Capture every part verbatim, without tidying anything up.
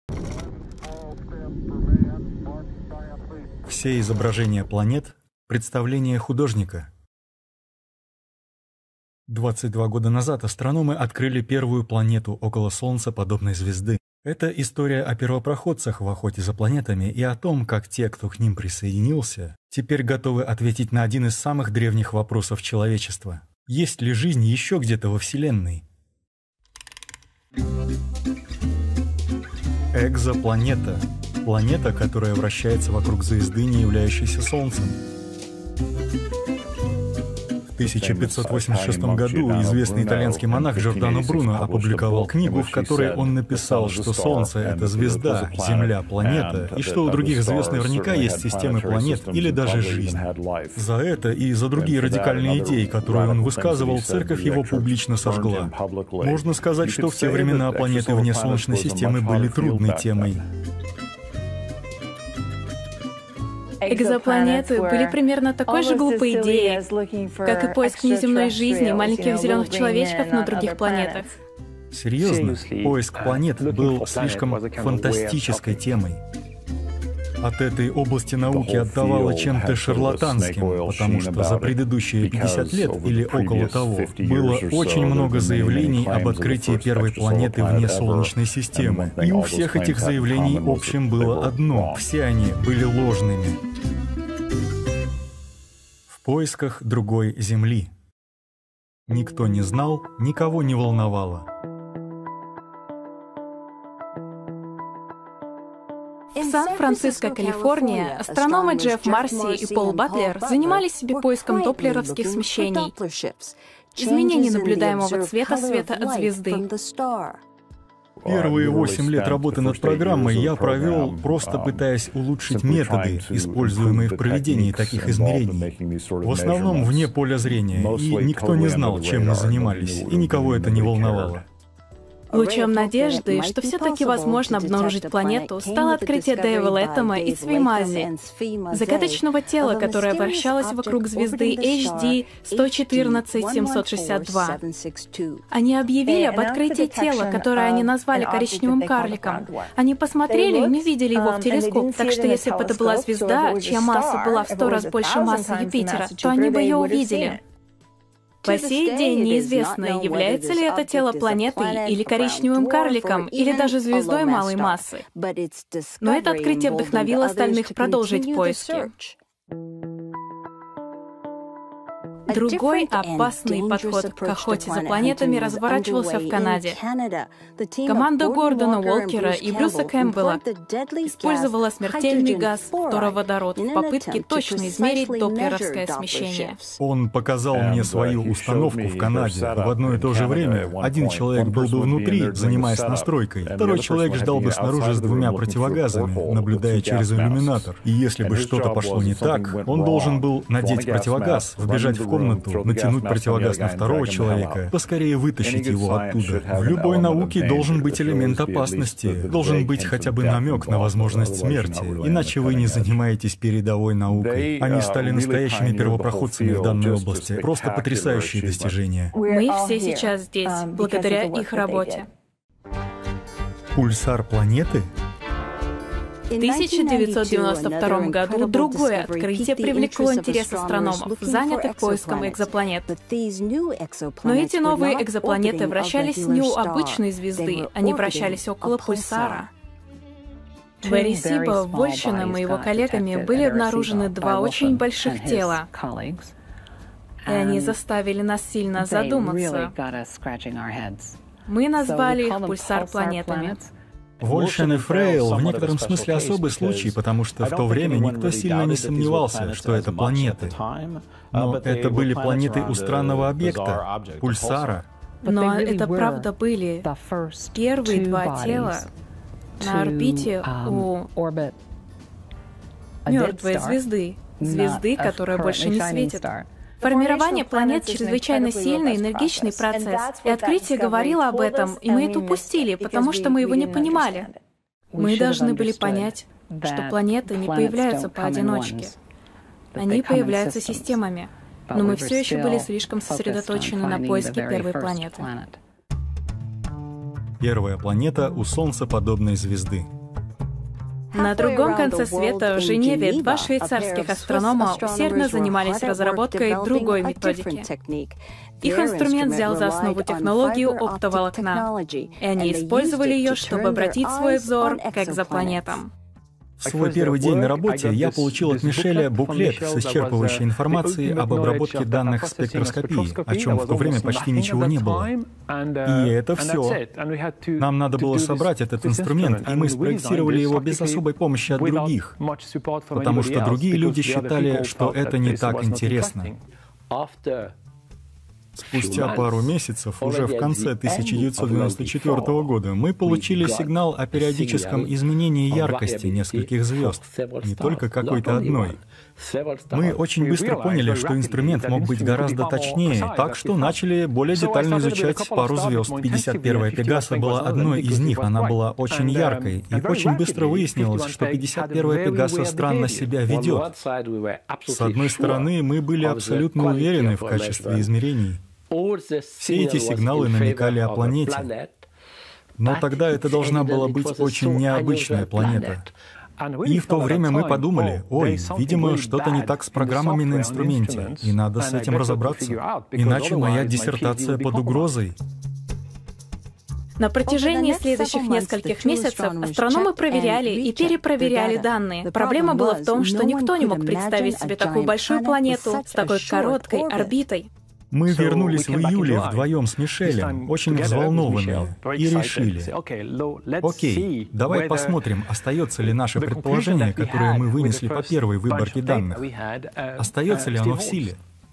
Все изображения планет – представление художника. двадцать два года назад астрономы открыли первую планету около Солнца подобной звезды. Это история о первопроходцах в охоте за планетами и о том, как те, кто к ним присоединился, теперь готовы ответить на один из самых древних вопросов человечества. Есть ли жизнь еще где-то во Вселенной? Экзопланета. Планета, которая вращается вокруг звезды, не являющейся Солнцем. В тысяча пятьсот восемьдесят шестом году известный итальянский монах Джордано Бруно опубликовал книгу, в которой он написал, что Солнце — это звезда, Земля — планета, и что у других звезд наверняка есть системы планет или даже жизнь. За это и за другие радикальные идеи, которые он высказывал, церковь его публично сожгла. Можно сказать, что в те времена планеты вне Солнечной системы были трудной темой. Экзопланеты были примерно такой же глупой идеей, как и поиск внеземной жизни маленьких зеленых человечков на других планетах. Серьезно, поиск планет был слишком фантастической темой. От этой области науки отдавало чем-то шарлатанским, потому что за предыдущие пятьдесят лет или около того было очень много заявлений об открытии первой планеты вне Солнечной системы. И у всех этих заявлений общим было одно — все они были ложными. В поисках другой Земли. Никто не знал, никого не волновало. В Сан-Франциско, Калифорния, астрономы Джефф Марси и Пол Батлер занимались себе поиском доплеровских смещений, изменений наблюдаемого цвета света от звезды. Первые восемь лет работы над программой я провел, просто пытаясь улучшить методы, используемые в проведении таких измерений. В основном вне поля зрения, и никто не знал, чем мы занимались, и никого это не волновало. Лучом надежды, что все-таки возможно обнаружить планету, стало открытие Дэйва Лэттема и Цвеймази, загадочного тела, которое вращалось вокруг звезды эйч ди сто четырнадцать семьсот шестьдесят два. Они объявили об открытии тела, которое они назвали коричневым карликом. Они посмотрели и не видели его в телескоп, так что если бы это была звезда, чья масса была в сто раз больше массы Юпитера, то они бы ее увидели. По сей день неизвестно, является ли это тело планетой или коричневым карликом, или даже звездой малой массы. Но это открытие вдохновило остальных продолжить поиски. Другой опасный подход к охоте за планетами разворачивался в Канаде. Команда Гордона Уолкера и Брюса Кэмпбелла использовала смертельный газ фтороводород в попытке точно измерить доплеровское смещение. Он показал мне свою установку в Канаде. В одно и то же время один человек был бы внутри, занимаясь настройкой, второй человек ждал бы снаружи с двумя противогазами, наблюдая через иллюминатор. И если бы что-то пошло не так, он должен был надеть противогаз, вбежать в комнату, комнату, натянуть противогаз на второго человека, поскорее вытащить его оттуда. В любой науке должен быть элемент опасности, должен быть хотя бы намек на возможность смерти, иначе вы не занимаетесь передовой наукой. Они стали настоящими первопроходцами в данной области. Просто потрясающие достижения. Мы все сейчас здесь, благодаря их работе. Пульсар планеты? В тысяча девятьсот девяносто втором году другое открытие привлекло интерес астрономов, занятых поиском экзопланет. Но эти новые экзопланеты вращались не у обычной звезды, они вращались около пульсара. В Аресибо, Вольщином и его коллегами были обнаружены два очень больших тела, и они заставили нас сильно задуматься. Мы назвали их пульсар-планетами. Вольшин и Фрейл в некотором смысле особый случай, потому что в то время никто сильно не сомневался, что это планеты. Но это были планеты у странного объекта, пульсара. Но это правда были первые два тела на орбите у мертвой звезды, звезды, которая больше не светит. Формирование планет — чрезвычайно сильный, энергичный процесс, и открытие говорило об этом, и мы это упустили, потому что мы его не понимали. Мы должны были понять, что планеты не появляются поодиночке. Они появляются системами, но мы все еще были слишком сосредоточены на поиске первой планеты. Первая планета у солнцеподобной звезды. На другом конце света, в Женеве, два швейцарских астронома усердно занимались разработкой другой методики. Их инструмент взял за основу технологию оптоволокна, и они использовали ее, чтобы обратить свой взор к экзопланетам. В свой первый день на работе я получил от Мишеля буклет с исчерпывающей информацией об обработке данных спектроскопии, о чем в то время почти ничего не было. И это все. Нам надо было собрать этот инструмент, и мы спроектировали его без особой помощи от других, потому что другие люди считали, что это не так интересно. Спустя пару месяцев, уже в конце тысяча девятьсот девяносто четвёртого года, мы получили сигнал о периодическом изменении яркости нескольких звезд, не только какой-то одной. Мы очень быстро поняли, что инструмент мог быть гораздо точнее, так что начали более детально изучать пару звезд. пятьдесят первая Пегаса была одной из них, она была очень яркой, и очень быстро выяснилось, что пятьдесят первая Пегаса странно себя ведет. С одной стороны, мы были абсолютно уверены в качестве измерений. Все эти сигналы намекали о планете. Но тогда это должна была быть очень необычная планета. И в то время мы подумали, ой, видимо, что-то не так с программами на инструменте, и надо с этим разобраться, иначе моя диссертация под угрозой. На протяжении следующих нескольких месяцев астрономы проверяли и перепроверяли данные. Проблема была в том, что никто не мог представить себе такую большую планету с такой короткой орбитой. Мы вернулись в июле вдвоем с Мишелем, очень взволнованные, и решили, окей, давай посмотрим, остается ли наше предположение, которое мы вынесли по первой выборке данных, остается ли оно в силе.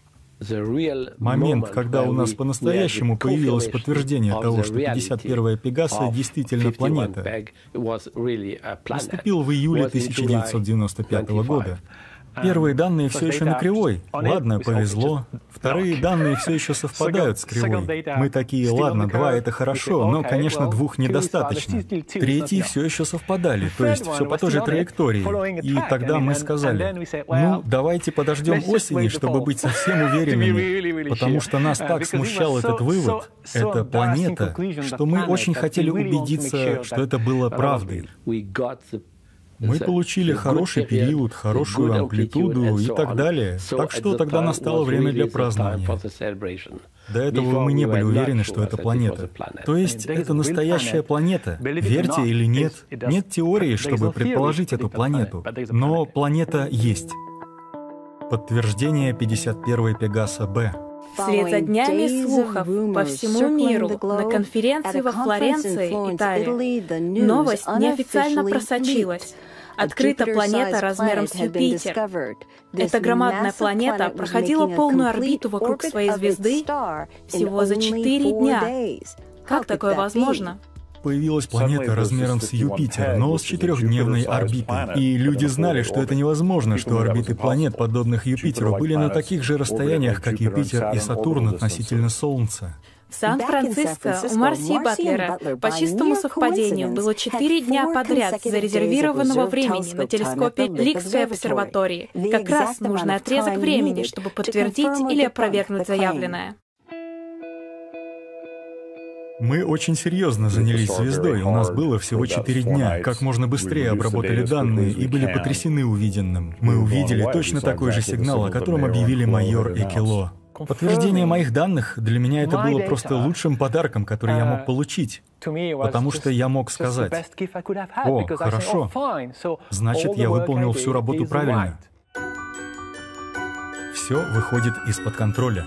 Момент, когда у нас по-настоящему появилось подтверждение того, что пятьдесят первая Пегаса действительно планета, наступил в июле тысяча девятьсот девяносто пятого года. Первые данные все еще на кривой. Ладно, повезло. Вторые данные все еще совпадают с кривой. Мы такие, ладно, два — это хорошо, но, конечно, двух недостаточно. Третьи все еще совпадали, то есть все по той же траектории. И тогда мы сказали, ну, давайте подождем осени, чтобы быть совсем уверенными, потому что нас так смущал этот вывод, эта планета, что мы очень хотели убедиться, что это было правдой. Мы получили хороший период, хорошую амплитуду и так далее. Так что тогда настало время для празднования. До этого мы не были уверены, что это планета. То есть это настоящая планета. Верьте или нет, нет теории, чтобы предположить эту планету. Но планета есть. Подтверждение пятьдесят первой Пегаса Б. Вслед за днями слухов по всему миру на конференции во Флоренции, Италия, новость неофициально просочилась. Открыта планета размером с Юпитер. Эта громадная планета проходила полную орбиту вокруг своей звезды всего за четыре дня. Как такое возможно? Появилась планета размером с Юпитер, но с четырехдневной орбитой. И люди знали, что это невозможно, что орбиты планет, подобных Юпитеру, были на таких же расстояниях, как Юпитер и Сатурн относительно Солнца. В Сан-Франциско у Марси Батлера по чистому совпадению было четыре дня подряд зарезервированного времени на телескопе Ликской обсерватории. Как раз нужный отрезок времени, чтобы подтвердить или опровергнуть заявленное. Мы очень серьезно занялись звездой, у нас было всего четыре дня. Как можно быстрее обработали данные и были потрясены увиденным. Мы увидели точно такой же сигнал, о котором объявили майор и Кило. Подтверждение моих данных для меня это было просто лучшим подарком, который я мог получить, потому что я мог сказать: «О, хорошо, значит, я выполнил всю работу правильно». Все выходит из-под контроля.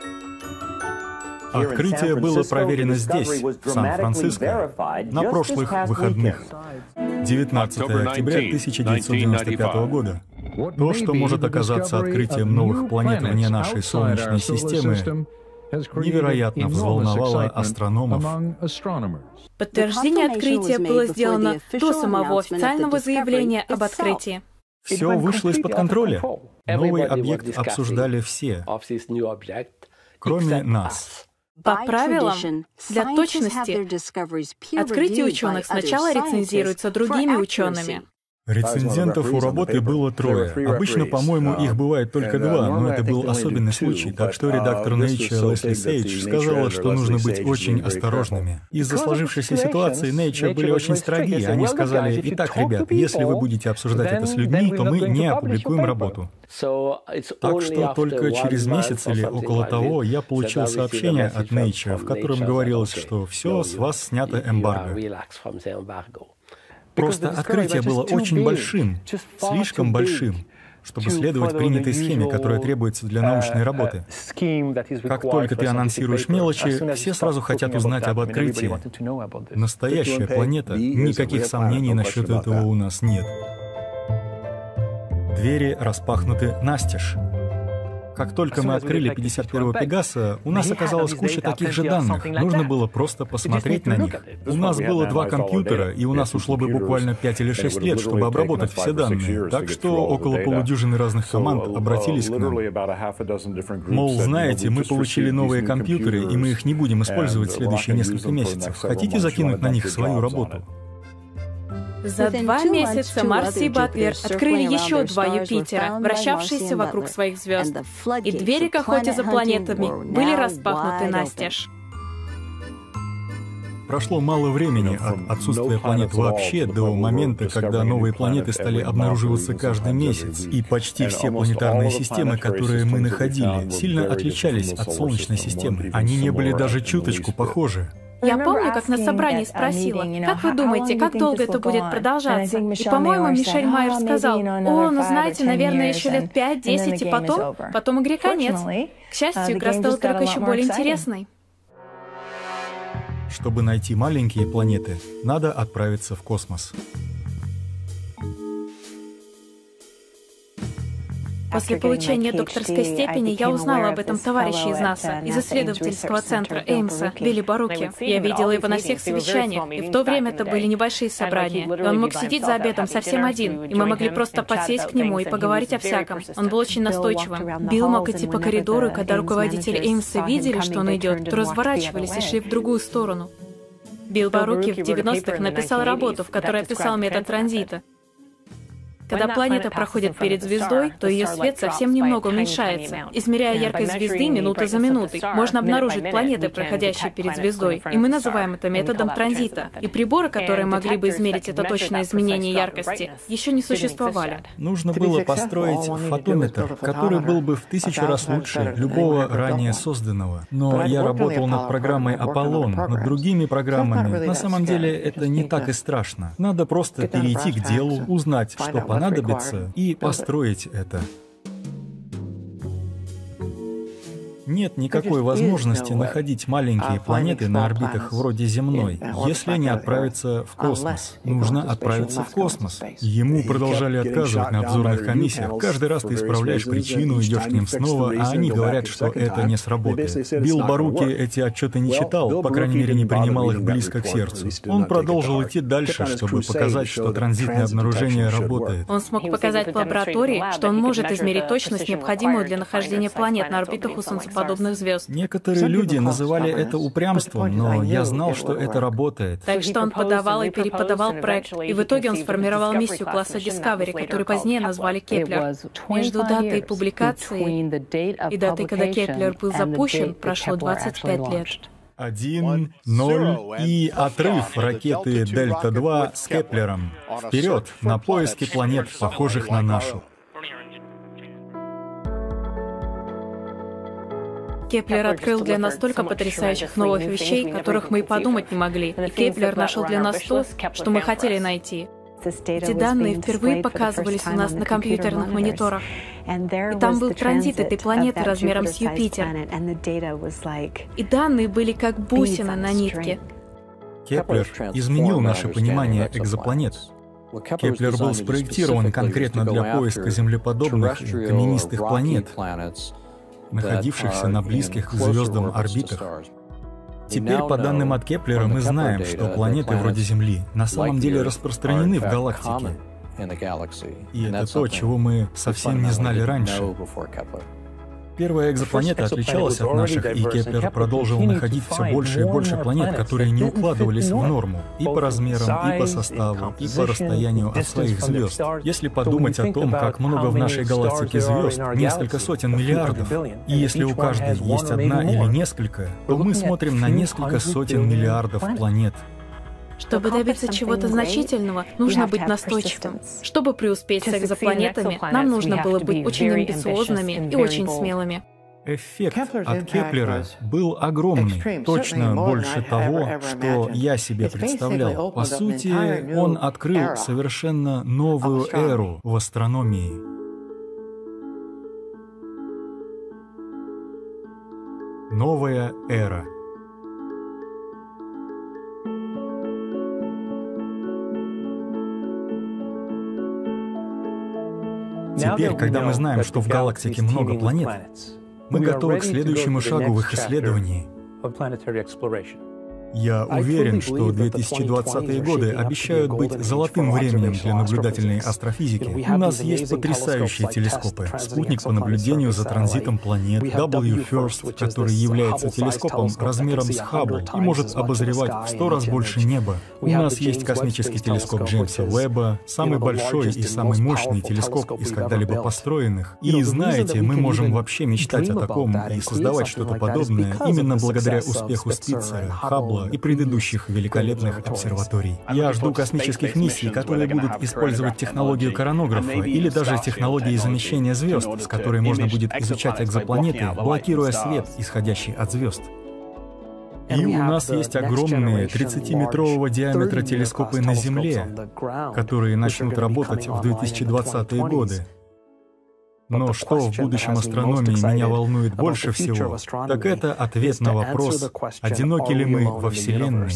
Открытие было проверено здесь, в Сан-Франциско, на прошлых выходных, девятнадцатого октября тысяча девятьсот девяносто пятого года. То, что может оказаться открытием новых планет вне нашей Солнечной системы, невероятно взволновало астрономов. Подтверждение открытия было сделано до самого официального заявления об открытии. Все вышло из-под контроля. Новый объект обсуждали все, кроме нас. По правилам, для точности, открытие ученых сначала рецензируется другими учеными. Рецензентов у работы было трое. Обычно, по-моему, их бывает только два, но это был особенный случай, так что редактор Nature Лесли Сейдж сказала, что нужно быть очень осторожными. Из-за сложившейся ситуации Nature были очень строги. Они сказали: «Итак, ребят, если вы будете обсуждать это с людьми, то мы не опубликуем работу». Так что только через месяц или около того я получил сообщение от Nature, в котором говорилось, что все, с вас снято эмбарго. Просто открытие было очень большим, слишком большим, чтобы следовать принятой схеме, которая требуется для научной работы. Как только ты анонсируешь мелочи, все сразу хотят узнать об открытии. Настоящая планета, никаких сомнений насчет этого у нас нет. Двери распахнуты настежь. Как только мы открыли пятьдесят первого Пегаса, у нас оказалась куча таких же данных. Нужно было просто посмотреть на них. У нас было два компьютера, и у нас ушло бы буквально пять или шесть лет, чтобы обработать все данные. Так что около полудюжины разных команд обратились к нам. Мол, знаете, мы получили новые компьютеры, и мы их не будем использовать следующие несколько месяцев. Хотите закинуть на них свою работу? За два месяца Марс и Батлер открыли еще два Юпитера, вращавшиеся вокруг своих звезд, и двери к охоте за планетами были распахнуты настежь. Прошло мало времени от отсутствия планет вообще до момента, когда новые планеты стали обнаруживаться каждый месяц, и почти все планетарные системы, которые мы находили, сильно отличались от Солнечной системы. Они не были даже чуточку похожи. Я помню, как на собрании спросила: «Как вы думаете, как долго это будет продолжаться?» И, по-моему, Мишель Майер сказал: «О, ну знаете, наверное, еще лет пять-десять, и потом, потом игре конец». К счастью, игра стала только еще более интересной. Чтобы найти маленькие планеты, надо отправиться в космос. После получения докторской степени я узнала об этом товарище из НАСА, из исследовательского центра Эймса, Билли Баруки. Я видела его на всех совещаниях, и в то время это были небольшие собрания. И он мог сидеть за обедом совсем один, и мы могли просто подсесть к нему и поговорить о всяком. Он был очень настойчивым. Билл мог идти по коридору, и когда руководители Эймса видели, что он идет, то разворачивались и шли в другую сторону. Билл Баруки в девяностых написал работу, в которой описал метод транзита. Когда планета проходит перед звездой, то ее свет совсем немного уменьшается. Измеряя яркость звезды минута за минутой, можно обнаружить планеты, проходящие перед звездой, и мы называем это методом транзита. И приборы, которые могли бы измерить это точное изменение яркости, еще не существовали. Нужно было построить фотометр, который был бы в тысячу раз лучше любого ранее созданного. Но я работал над программой «Аполлон», над другими программами. На самом деле это не так и страшно. Надо просто перейти к делу, узнать, что понадобится, понадобится, и построить это. Нет никакой возможности находить маленькие планеты на орбитах вроде земной, если не отправиться в космос. Нужно отправиться в космос. Ему продолжали отказывать на обзорных комиссиях. Каждый раз ты исправляешь причину, идешь к ним снова, а они говорят, что это не сработает. Билл Баруки эти отчеты не читал, по крайней мере, не принимал их близко к сердцу. Он продолжил идти дальше, чтобы показать, что транзитное обнаружение работает. Он смог показать в лаборатории, что он может измерить точность, необходимую для нахождения планет на орбитах у Солнца подобных звезд. Некоторые люди называли это упрямством, но я знал, что это работает. Так что он подавал и переподавал проект, и в итоге он сформировал миссию класса Discovery, которую позднее назвали Кеплер. Между датой публикации и датой, когда Кеплер был запущен, прошло двадцать пять лет. Один, ноль и отрыв ракеты Дельта два с Кеплером. Вперед, на поиски планет, похожих на нашу. Кеплер открыл для нас столько потрясающих новых вещей, которых мы и подумать не могли. И Кеплер нашел для нас то, что мы хотели найти. Эти данные впервые показывались у нас на компьютерных мониторах. И там был транзит этой планеты размером с Юпитер. И данные были как бусины на нитке. Кеплер изменил наше понимание экзопланет. Кеплер был спроектирован конкретно для поиска землеподобных и каменистых планет, находившихся на близких к звездам орбитах. Теперь, по данным от Кеплера, мы знаем, что планеты вроде Земли на самом деле распространены в галактике. И это то, чего мы совсем не знали раньше. Первая экзопланета отличалась от наших, и Кеплер продолжил находить все больше и больше планет, которые не укладывались в норму и по размерам, и по составу, и по расстоянию от своих звезд. Если подумать о том, как много в нашей галактике звезд, несколько сотен миллиардов, и если у каждой есть одна или несколько, то мы смотрим на несколько сотен миллиардов планет. Чтобы добиться чего-то значительного, нужно быть настойчивым. Чтобы преуспеть с экзопланетами, нам нужно было быть очень амбициозными и очень смелыми. Эффект от Кеплера был огромный, точно больше того, что я себе представлял. По сути, он открыл совершенно новую эру в астрономии. Новая эра. Теперь, когда мы знаем, что в галактике много планет, мы готовы к следующему шагу в их исследовании. Я уверен, что две тысячи двадцатые годы обещают быть золотым временем для наблюдательной астрофизики. У нас есть потрясающие телескопы. Спутник по наблюдению за транзитом планет, дабл ю ферст, который является телескопом размером с Хаббл и может обозревать в сто раз больше неба. У нас есть космический телескоп Джеймса Уэбба, самый большой и самый мощный телескоп из когда-либо построенных. И знаете, мы можем вообще мечтать о таком и создавать что-то подобное именно благодаря успеху Спитцера, Хаббла и предыдущих великолепных обсерваторий. Я жду космических миссий, которые будут использовать технологию коронографа или даже технологии замещения звезд, с которой можно будет изучать экзопланеты, блокируя свет, исходящий от звезд. И у нас есть огромные тридцатиметрового диаметра телескопы на Земле, которые начнут работать в две тысячи двадцатые годы. Но что в будущем астрономии меня волнует больше всего, так это ответ на вопрос, одиноки ли мы во Вселенной.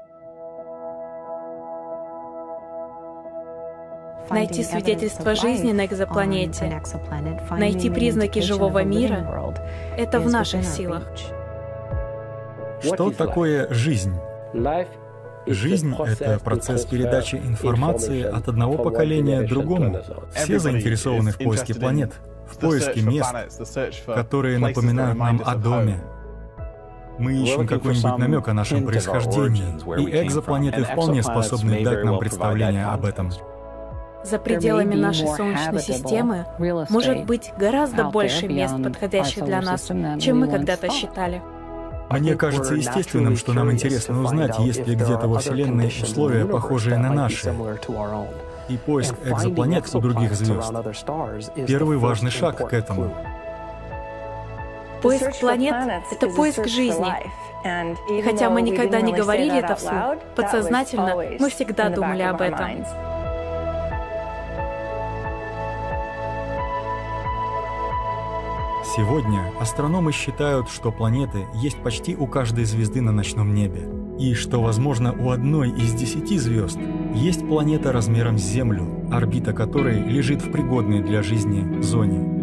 Найти свидетельство жизни на экзопланете, найти признаки живого мира — это в наших силах. Что такое жизнь? Жизнь — это процесс передачи информации от одного поколения к другому. Все заинтересованы в поиске планет, в поиске мест, которые напоминают нам о доме. Мы ищем какой-нибудь намек о нашем происхождении, и экзопланеты вполне способны дать нам представление об этом. За пределами нашей Солнечной системы может быть гораздо больше мест, подходящих для нас, чем мы когда-то считали. Мне кажется естественным, что нам интересно узнать, есть ли где-то во Вселенной условия, похожие на наши. И поиск экзопланет у других звезд — первый важный шаг к этому. Поиск планет — это поиск жизни. И хотя мы никогда не говорили это вслух, подсознательно мы всегда думали об этом. Сегодня астрономы считают, что планеты есть почти у каждой звезды на ночном небе, и что, возможно, у одной из десяти звезд есть планета размером с Землю, орбита которой лежит в пригодной для жизни зоне.